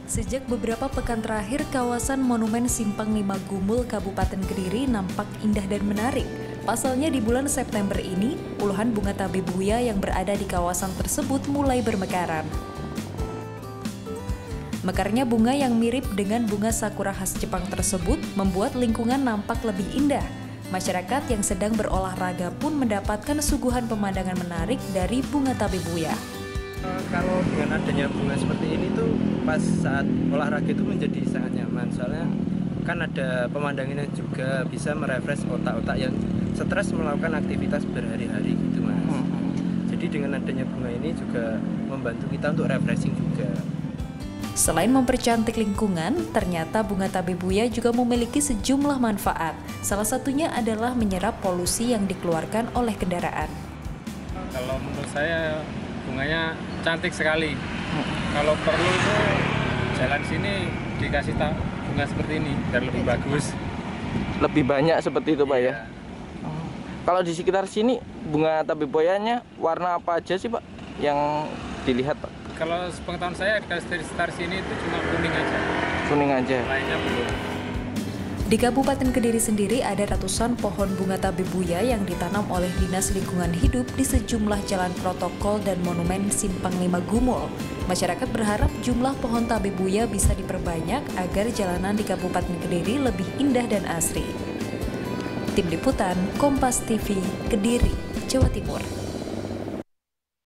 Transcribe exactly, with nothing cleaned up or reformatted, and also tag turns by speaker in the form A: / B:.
A: Sejak beberapa pekan terakhir, kawasan Monumen Simpang Lima Gumul, Kabupaten Kediri nampak indah dan menarik. Pasalnya di bulan September ini, puluhan bunga tabebuya yang berada di kawasan tersebut mulai bermekaran. Mekarnya bunga yang mirip dengan bunga sakura khas Jepang tersebut membuat lingkungan nampak lebih indah. Masyarakat yang sedang berolahraga pun mendapatkan suguhan pemandangan menarik dari bunga tabebuya.
B: Kalau dengan adanya bunga seperti ini tuh pas saat olahraga itu menjadi sangat nyaman, soalnya kan ada pemandangannya juga bisa merefresh otak-otak yang stres melakukan aktivitas berhari-hari gitu mas. Jadi dengan adanya bunga ini juga membantu kita untuk refreshing juga.
A: Selain mempercantik lingkungan, ternyata bunga tabebuya juga memiliki sejumlah manfaat. Salah satunya adalah menyerap polusi yang dikeluarkan oleh kendaraan.
C: Kalau menurut saya bunganya cantik sekali. Kalau perlu itu jalan sini dikasih bunga seperti ini biar lebih bagus.
D: Lebih banyak seperti itu Pak ya? Kalau di sekitar sini bunga tabebuyanya warna apa aja sih Pak yang dilihat Pak?
C: Kalau sepengetahuan saya di sekitar sini itu cuma kuning aja.
D: Kuning aja?
C: Lainnya belum.
A: Di Kabupaten Kediri sendiri ada ratusan pohon bunga tabebuya yang ditanam oleh Dinas Lingkungan Hidup di sejumlah jalan protokol dan monumen Simpang Lima Gumul. Masyarakat berharap jumlah pohon tabebuya bisa diperbanyak agar jalanan di Kabupaten Kediri lebih indah dan asri. Tim Liputan Kompas T V, Kediri, Jawa Timur.